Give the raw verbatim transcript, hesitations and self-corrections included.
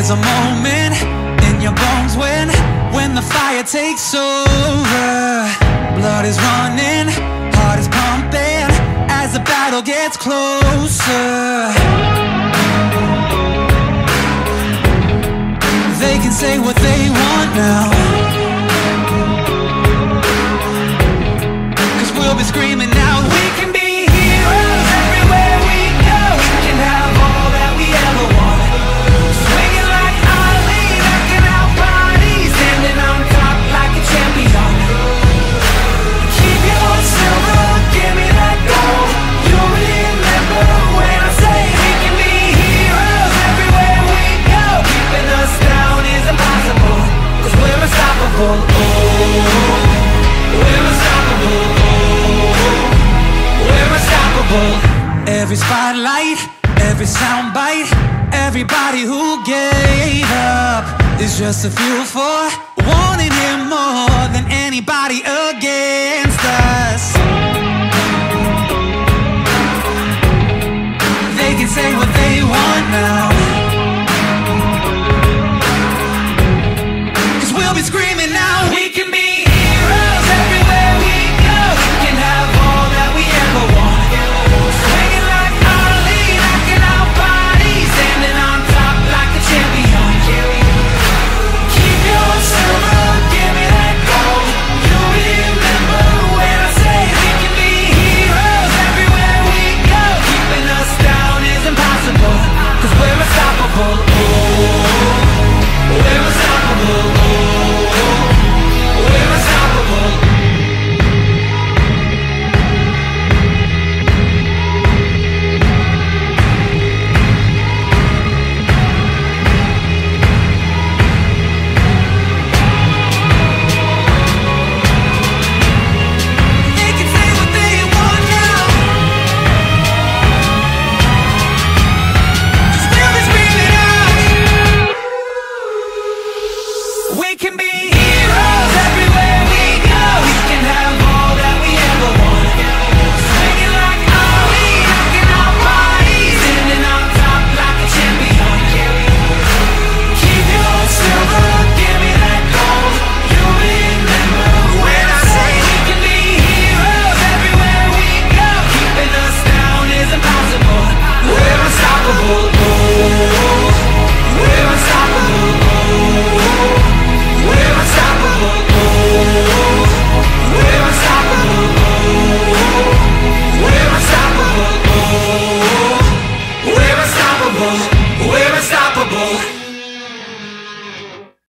There's a moment in your bones when When the fire takes over. Blood is running, heart is pumping as the battle gets closer. They can say what they want now, 'cause we'll be screaming now. We can be heroes everywhere we go. We can have all that we ever want. Swinging like Ali, knocking out bodies, standing on top like a champion. Keep your silver, give me that gold. You'll remember when I say we can be heroes everywhere we go. Keeping us down is impossible, 'cause we're unstoppable. Oh, we're unstoppable. Oh, we're unstoppable. Every spotlight, every soundbite, everybody who gave up is just a fuel for wanting him more than anybody against us. They can say what they want now, 'cause we'll be screaming now. We can be heroes everywhere we go. We can have all that we ever want. Swinging like Ali, knocking out bodies, standing on top like a champion. Keep your silver, give me that gold. You'll remember when I say we can be heroes everywhere we go. Keeping us down is impossible, 'cause we're unstoppable. Oh, we're unstoppable. Oh, we're unstoppable. They can say what they want now, 'cause we'll be screaming out. We can be heroes everywhere we go. We can have all that we ever want. Swinging like Ali, knocking out bodies, standing on top like a champion. Keep your silver, give me that gold. You'll remember when I say we can be heroes everywhere we go. Keeping us down is impossible. We're unstoppable. Oh, we're unstoppable. Oh, we're unstoppable. Oh, we're unstoppable. Oh, we're unstoppable. Oh, we're unstoppable.